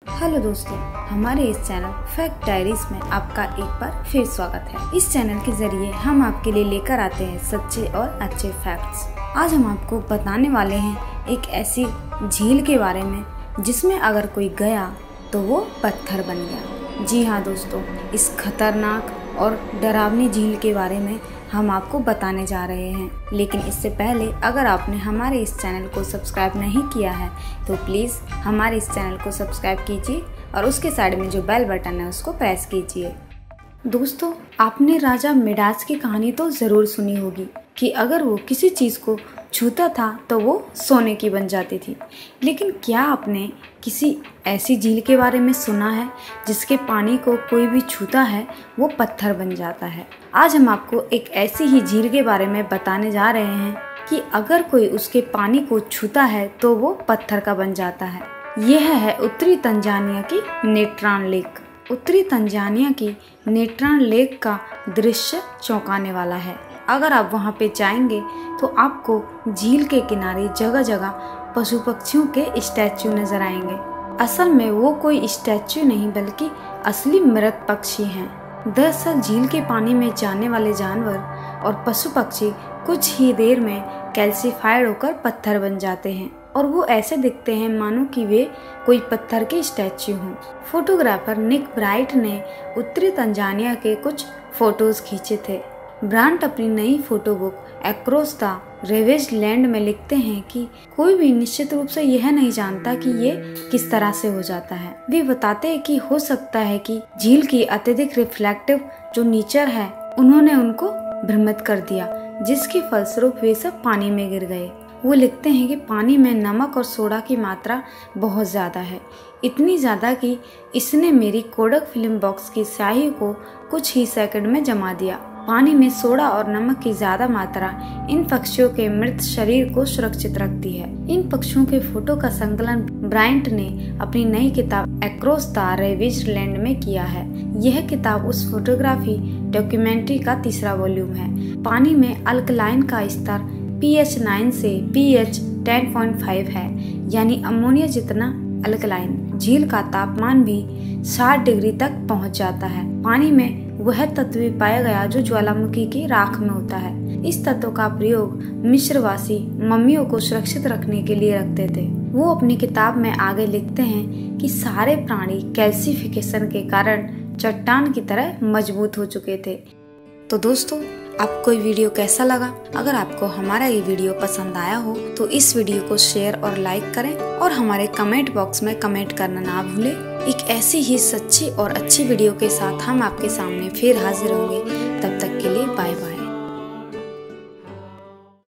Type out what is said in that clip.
Hello दोस्तों, हमारे इस चैनल फैक्ट डायरीज में आपका एक बार फिर स्वागत है। इस चैनल के जरिए हम आपके लिए लेकर आते हैं सच्चे और अच्छे फैक्ट्स। आज हम आपको बताने वाले हैं एक ऐसी झील के बारे में जिसमें अगर कोई गया तो वो पत्थर बन गया। जी हाँ दोस्तों, इस खतरनाक और डरावनी झील के बारे में हम आपको बताने जा रहे हैं। लेकिन इससे पहले अगर आपने हमारे इस चैनल को सब्सक्राइब नहीं किया है तो प्लीज़ हमारे इस चैनल को सब्सक्राइब कीजिए और उसके साइड में जो बेल बटन है उसको प्रेस कीजिए। दोस्तों, आपने राजा मिडास की कहानी तो ज़रूर सुनी होगी कि अगर वो किसी चीज़ को छूता था तो वो सोने की बन जाती थी। लेकिन क्या आपने किसी ऐसी झील के बारे में सुना है जिसके पानी को कोई भी छूता है वो पत्थर बन जाता है? आज हम आपको एक ऐसी ही झील के बारे में बताने जा रहे हैं कि अगर कोई उसके पानी को छूता है तो वो पत्थर का बन जाता है। यह है उत्तरी तंजानिया की नेत्रान लेक। उत्तरी तंजानिया की नेत्रान लेक का दृश्य चौंकाने वाला है। अगर आप वहां पे जाएंगे तो आपको झील के किनारे जगह जगह पशु पक्षियों के स्टैचू नजर आएंगे। असल में वो कोई स्टैचू नहीं बल्कि असली मृत पक्षी हैं। दरअसल झील के पानी में जाने वाले जानवर और पशु पक्षी कुछ ही देर में कैल्सीफाइड होकर पत्थर बन जाते हैं और वो ऐसे दिखते हैं मानो कि वे कोई पत्थर के स्टैचू हों। फोटोग्राफर निक ब्राइट ने उत्तरी तंजानिया के कुछ फोटोज खींचे थे। ब्रांट अपनी नई photo book across the ravaged land में लिखते हैं कि कोई भी निश्चित रूप से यह नहीं जानता कि ये किस तरह से हो जाता है। वे बताते हैं कि हो सकता है कि झील की अत्यधिक रिफ्लेक्टिव जो नेचर है उन्होंने उनको भ्रमित कर दिया, जिसके फलस्वरूप वे सब पानी में गिर गए। वो लिखते हैं कि पानी में नमक और सोडा की मात्रा बहुत ज़्यादा है, इतनी ज़्यादा कि इसने मेरी कोडक फिल्म बॉक्स की स्याही को कुछ ही सेकंड में जमा दिया। पानी में सोडा और नमक की ज्यादा मात्रा इन पक्षियों के मृत शरीर को सुरक्षित रखती है। इन पक्षियों के फोटो का संकलन ब्रायंट ने अपनी नई किताब अक्रॉस द रेवेज्ड लैंड में किया है। यह किताब उस फोटोग्राफी डॉक्यूमेंट्री का तीसरा वॉल्यूम है। पानी में अल्कलाइन का स्तर pH 9 से pH 10.5 है, यानी अमोनिया जितना अल्कलाइन। झील का तापमान भी 60 डिग्री तक पहुंच जाता है। पानी में वह तत्व भी पाया गया जो ज्वालामुखी की राख में होता है। इस तत्व का प्रयोग मिस्रवासी मम्मियों को सुरक्षित रखने के लिए रखते थे। वो अपनी किताब में आगे लिखते हैं कि सारे प्राणी कैल्सिफिकेशन के कारण चट्टान की तरह मजबूत हो चुके थे। तो दोस्तों, आपको ये वीडियो कैसा लगा? अगर आपको हमारा ये वीडियो पसंद आया हो तो इस वीडियो को शेयर और लाइक करें और हमारे कमेंट बॉक्स में कमेंट करना ना भूलें। एक ऐसी ही सच्ची और अच्छी वीडियो के साथ हम आपके सामने फिर हाजिर होंगे। तब तक के लिए बाय बाय।